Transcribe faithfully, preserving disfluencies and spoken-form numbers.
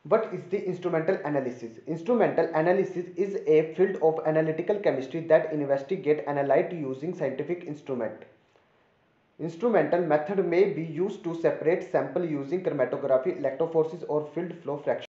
What is the instrumental analysis? Instrumental analysis is a field of analytical chemistry that investigate analyte using scientific instrument. Instrumental method may be used to separate sample using chromatography, electrophoresis or field flow fraction.